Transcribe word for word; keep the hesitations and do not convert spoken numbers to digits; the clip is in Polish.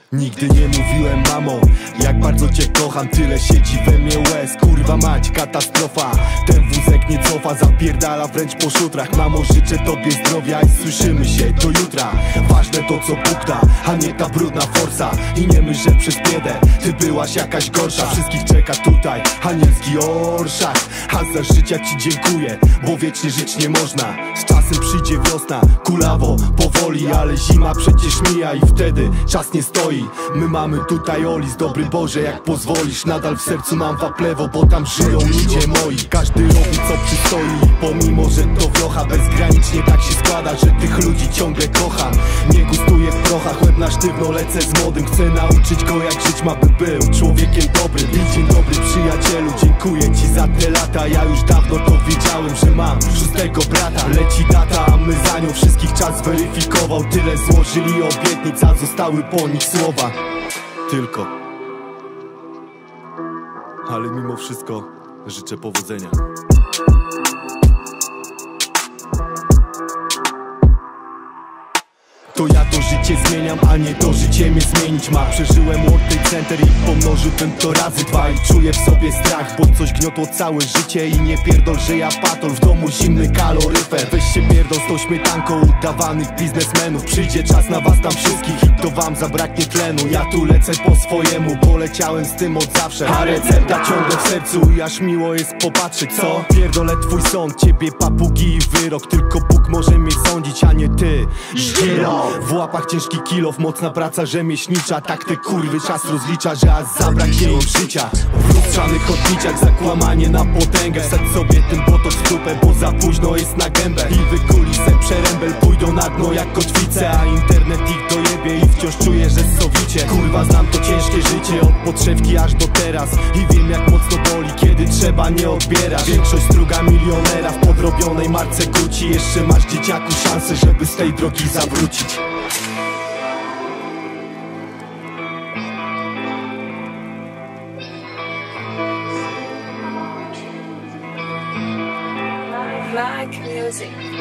Nigdy nie mówiłem, mamo, jak bardzo cię kocham. Tyle siedzi we mnie łez, kurwa mać, katastrofa. Ten wózek nie cofa, zapierdala wręcz po szutrach. Mamo, życzę tobie zdrowia i słyszymy się do jutra. Ważne to co Bóg da, a nie ta brudna forsa. I nie myśl, że przez biedę ty byłaś jakaś gorsza. Wszystkich czeka tutaj anielski orszak. A za życia ci dziękuję, bo wiecznie żyć nie można. Z czasem przyjdzie wiosna, kulawo, powoli. Ale zima przecież mija i wtedy czas nie stoi. My mamy tutaj Olis, dobry Boże, jak pozwolisz. Nadal w sercu mam waplewo, bo tam żyją ludzie moi. Każdy robi co przystoi, pomimo że to wiocha. Bezgranicznie tak się składa, że tych ludzi ciągle kocham. Nie gustuję w prochach, łeb na sztywno lecę z młodym. Chcę nauczyć go jak żyć ma, by był człowiekiem dobrym. I dzień dobry przyjacielu, dziękuję ci za te lata. Ja już dawno to wiedziałem, że mam szóstego brata. Leci data, a my za nią wszystkich czas zweryfikował. Tyle złożyli obietnic, a zostały po nich słowa tylko. Ale mimo wszystko życzę powodzenia. To ja to życie zmieniam, a nie to życie mnie zmienić ma. Przeżyłem World Trade Center i pomnożyłbym to razy dwa. I czuję w sobie strach, bo coś gniotło całe życie. I nie pierdol, że ja patol, w domu zimny kaloryfer. Weź się pierdol z tą śmietanką udawanych biznesmenów. Przyjdzie czas na was tam wszystkich i to wam zabraknie tlenu. Ja tu lecę po swojemu, bo leciałem z tym od zawsze. A recepta ciągle w sercu i aż miło jest popatrzeć, co? Pierdolę twój sąd, ciebie papugi i wyrok. Tylko Bóg może mnie sądzić, a nie ty, żgiro. W łapach ciężki kilof, mocna praca rzemieślnicza. Tak te kurwy czas rozlicza, że aż zabraknie im życia. W lustrzanych odbiciach zakłamanie na potęgę. Wsadź sobie ten botox w dupę, bo za późno jest na gębę. I wykuli se przerębel, pójdą na dno jak kotwice. A internet ich dojebie i wciąż czuję, że sowicie. Kurwa, znam to ciężkie życie od podszewki aż do teraz. I wiem jak mocno boli, kiedy trzeba nie odbierać. Większość struga milionera w podrobionej marce Gucci. Jeszcze masz dzieciaku szansę, żeby z tej drogi zawrócić. Like music.